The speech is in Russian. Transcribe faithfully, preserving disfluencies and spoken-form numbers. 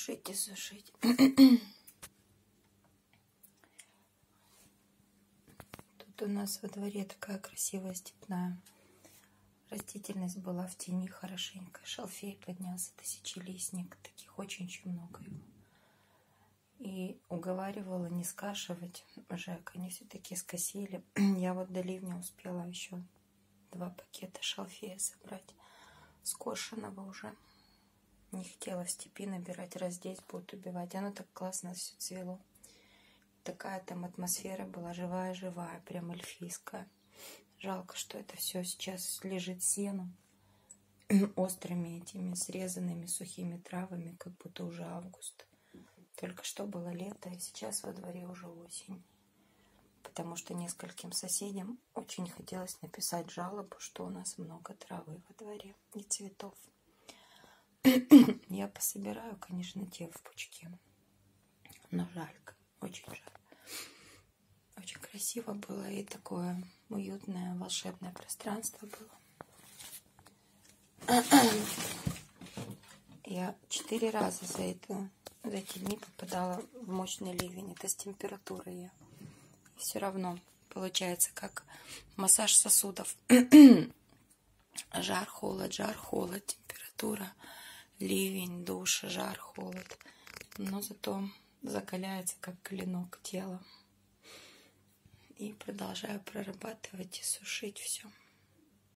сушить и сушить. Тут у нас во дворе такая красивая степная растительность была в тени хорошенько. Шалфей поднялся, тысячелистник, таких очень-очень много его. И уговаривала не скашивать Жек, они все-таки скосили. Я вот до ливня успела еще два пакета шалфея собрать, скошенного уже. Не хотела в степи набирать, раз здесь будут убивать. Оно так классно все цвело. Такая там атмосфера была живая-живая, прям эльфийская. Жалко, что это все сейчас лежит сеном, острыми этими срезанными сухими травами, как будто уже август. Только что было лето, и сейчас во дворе уже осень. Потому что нескольким соседям очень хотелось написать жалобу, что у нас много травы во дворе и цветов. Я пособираю, конечно, те в пучке. Но жалько, очень жаль. Очень красиво было и такое уютное, волшебное пространство было. Я четыре раза за, это, за эти дни попадала в мощный ливень. Это с температурой я. И все равно получается как массаж сосудов. Жар, холод, жар, холод, температура. Ливень, душ, жар, холод. Но зато закаляется, как клинок, тело. И продолжаю прорабатывать и сушить все.